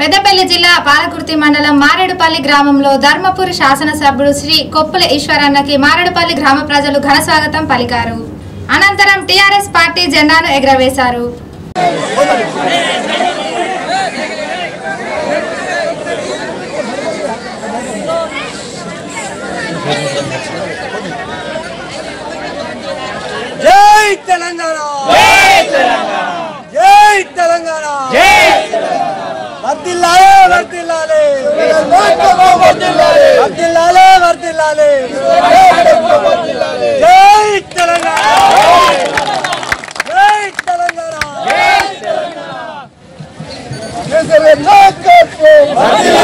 పెద్దపల్లి జిల్లా పాలకుర్తి మండలం మారేడుపల్లి గ్రామంలో ధర్మపురి శాసనసభ్యుడు శ్రీ కొప్పుల ఈశ్వరన్నకి మారేడుపల్లి గ్రామ ప్రజలు ఘనస్వాగతం పలికారు. అనంతరం టీఆర్ఎస్ పార్టీ జెండాను ఎగురవేశారు. జై తెలంగాణ, జై తెలంగాణ, జై తెలంగాణ, జై తెలంగాణ. వర్ధిల్లాలే వర్ధిల్లాలే వర్ధిల్లాలే వర్ధిల్లాలే వర్ధిల్లాలే జై తెలంగాణ, జై తెలంగాణ, జై తెలంగాణ.